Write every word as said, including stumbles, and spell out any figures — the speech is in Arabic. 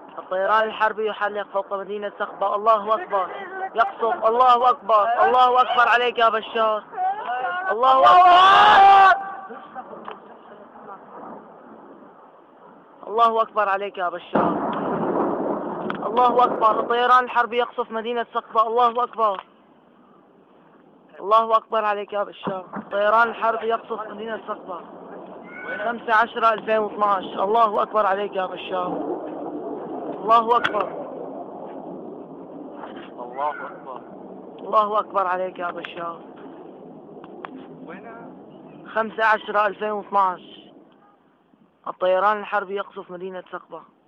الطيران الحربي يحلق فوق مدينة سقبة. الله أكبر. يقصف. الله أكبر. الله أكبر عليك يا بشار. الله أكبر. الله أكبر عليك يا بشار. الله أكبر. الطيران الحربي يقصف مدينة سقبة. الله أكبر. الله أكبر عليك يا بشار. الطيران الحربي يقصف مدينة سقبة. خمسة عشرة ألفين واثناعش. الله أكبر عليك يا بشار. الله أكبر. الله أكبر. الله أكبر عليك يا بشار. خمسة عشرة ألفين واثناعش. الطيران الحربي يقصف مدينة سقبة.